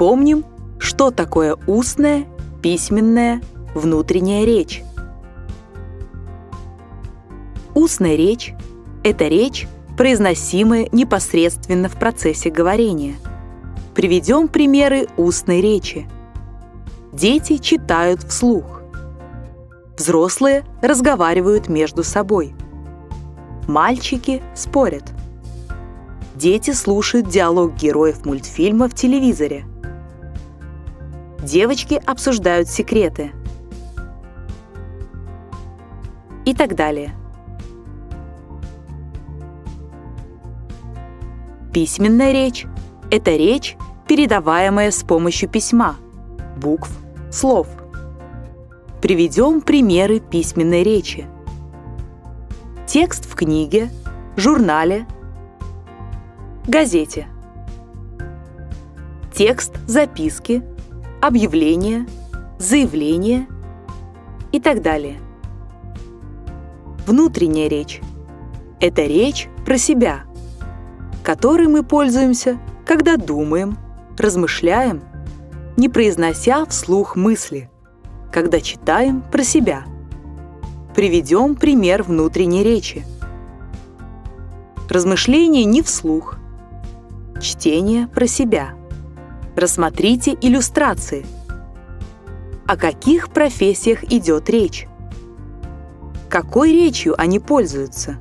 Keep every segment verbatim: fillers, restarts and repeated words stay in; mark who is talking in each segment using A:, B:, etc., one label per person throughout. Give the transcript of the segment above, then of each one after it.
A: Вспомним, что такое устная, письменная, внутренняя речь. Устная речь – это речь, произносимая непосредственно в процессе говорения. Приведем примеры устной речи. Дети читают вслух. Взрослые разговаривают между собой. Мальчики спорят. Дети слушают диалог героев мультфильма в телевизоре. Девочки обсуждают секреты. И так далее. Письменная речь – это речь, передаваемая с помощью письма, букв, слов. Приведем примеры письменной речи. Текст в книге, журнале, газете. Текст записки, объявления, заявления и так далее. Внутренняя речь – это речь про себя, которой мы пользуемся, когда думаем, размышляем, не произнося вслух мысли, когда читаем про себя. Приведем пример внутренней речи. Размышление не вслух. Чтение про себя. Рассмотрите иллюстрации. О каких профессиях идет речь? Какой речью они пользуются?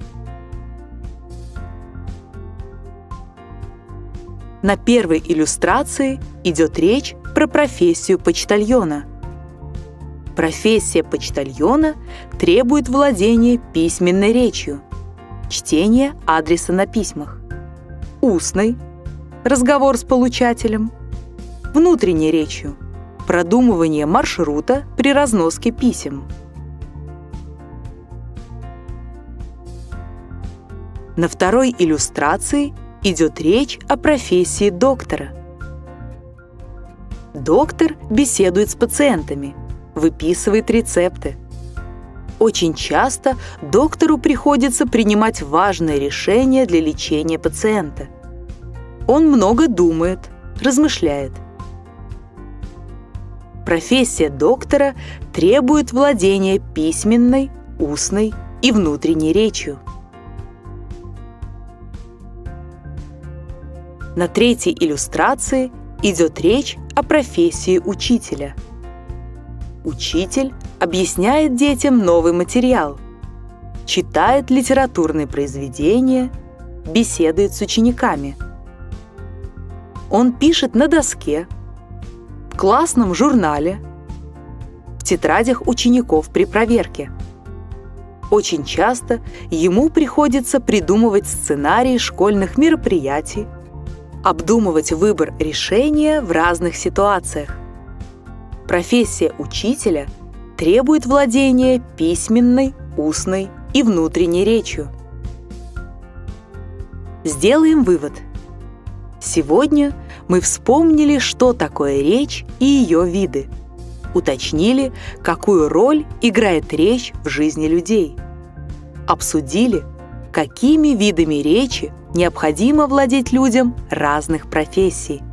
A: На первой иллюстрации идет речь про профессию почтальона. Профессия почтальона требует владения письменной речью, чтения адреса на письмах, устной – разговор с получателем, внутренней речью – продумывание маршрута при разноске писем. На второй иллюстрации идет речь о профессии доктора. Доктор беседует с пациентами, выписывает рецепты. Очень часто доктору приходится принимать важные решения для лечения пациента. Он много думает, размышляет. Профессия доктора требует владения письменной, устной и внутренней речью. На третьей иллюстрации идет речь о профессии учителя. Учитель объясняет детям новый материал, читает литературные произведения, беседует с учениками. Он пишет на доске, в классном журнале, в тетрадях учеников при проверке. Очень часто ему приходится придумывать сценарии школьных мероприятий, обдумывать выбор решения в разных ситуациях. Профессия учителя требует владения письменной, устной и внутренней речью. Сделаем вывод. Сегодня мы вспомнили, что такое речь и ее виды, уточнили, какую роль играет речь в жизни людей, обсудили, какими видами речи необходимо владеть людям разных профессий.